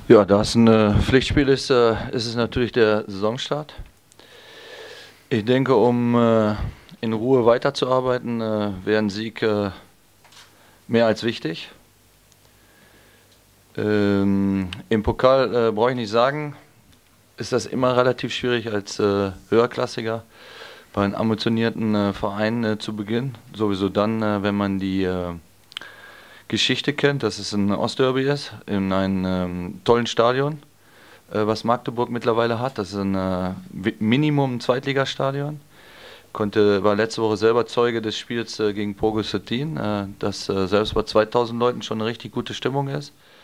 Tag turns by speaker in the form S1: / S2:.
S1: Ja, da es ein Pflichtspiel ist, ist es natürlich der Saisonstart. Ich denke, um in Ruhe weiterzuarbeiten, wäre ein Sieg mehr als wichtig. Im Pokal brauche ich nicht sagen, ist das immer relativ schwierig als Höherklassiger bei einem ambitionierten Verein zu beginnen. Sowieso dann, wenn man die Geschichte kennt, dass es ein Ostderby ist, in einem tollen Stadion, was Magdeburg mittlerweile hat. Das ist ein Minimum Zweitligastadion. War letzte Woche selber Zeuge des Spiels gegen Pogo Stettin, das selbst bei 2000 Leuten schon eine richtig gute Stimmung ist.